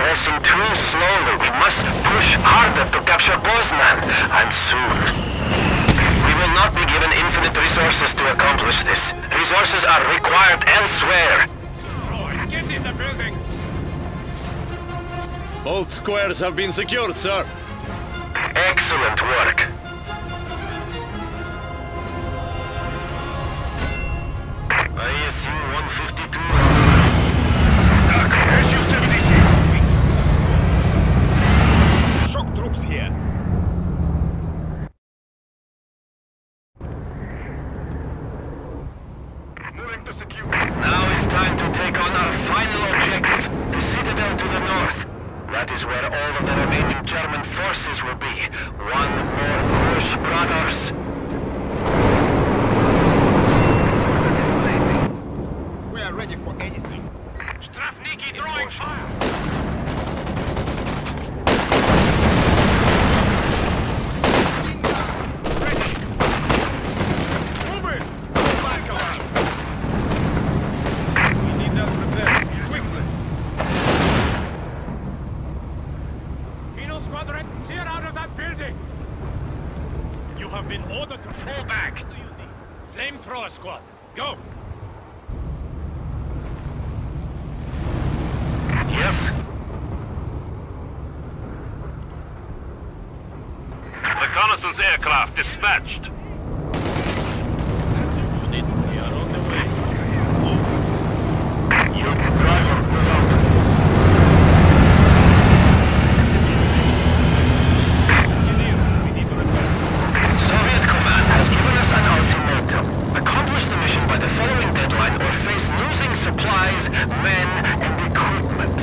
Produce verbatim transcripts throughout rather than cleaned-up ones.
progressing too slowly. We must push harder to capture Poznan, and soon. We will not be given infinite resources to accomplish this. Resources are required elsewhere. Get in the building! Both squares have been secured, sir. Excellent work. I S U one fifty-two. S U seventy-six. Shock troops here. Moving to secure. Now it's time to take on our final objective, the Citadel to the north. That is where all of the remaining German forces will be. One more push, brothers. We are ready for anything. Strafniki drawing fire! Ready! Move it! Back off! We need them prepared, quickly! Kino Squadron, clear out of that building! You have been ordered to fall back! What do you need? Flamethrower squad, go! Yes? Reconnaissance aircraft dispatched. We are on the way. You, driver, move out. Engineers, we need to repair. Soviet command has given us an ultimatum. Accomplish the mission by the following deadline or face losing supplies, men, and equipment.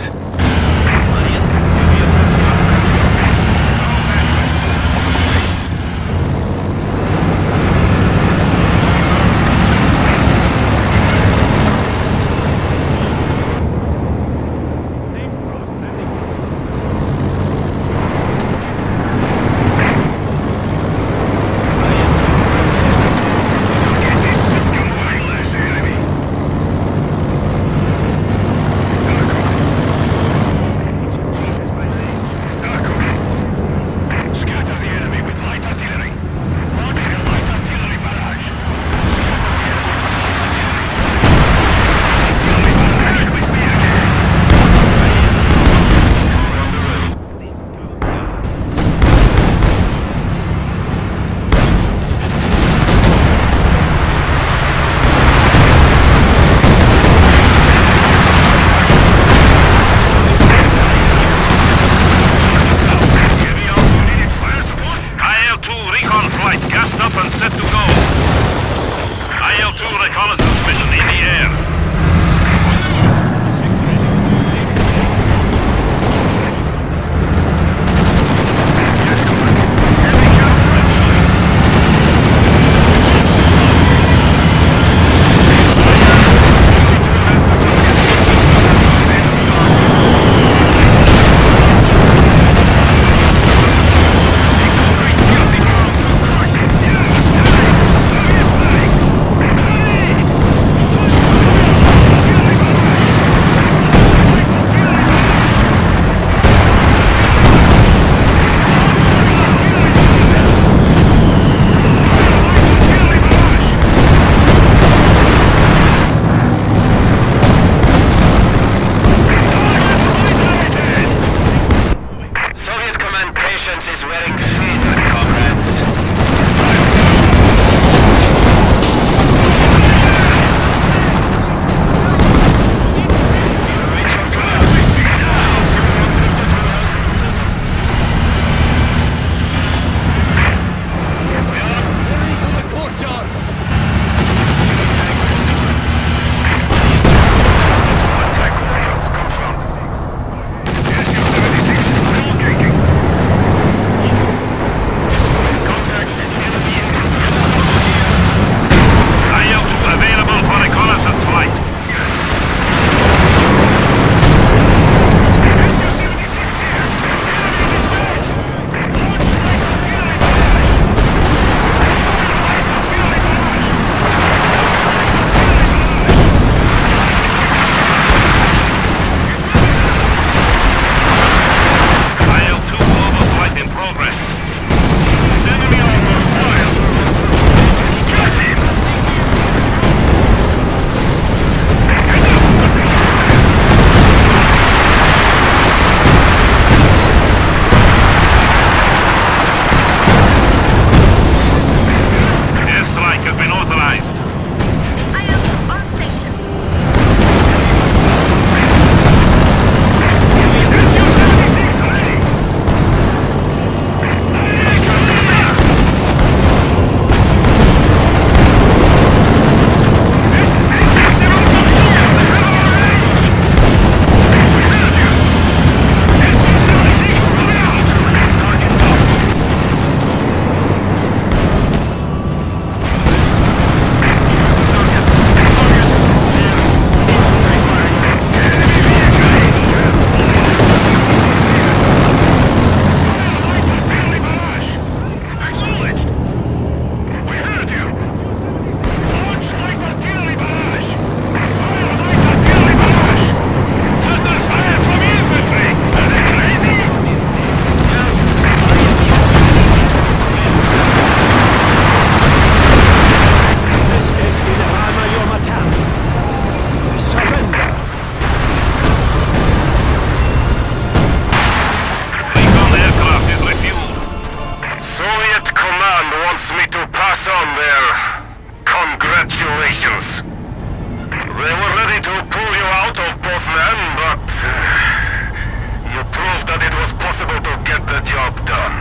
on there. Congratulations. They were ready to pull you out of Poznan, but uh, you proved that it was possible to get the job done.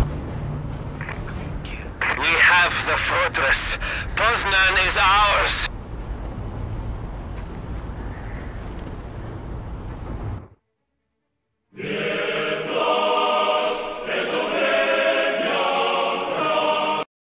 We have the fortress. Poznan is ours.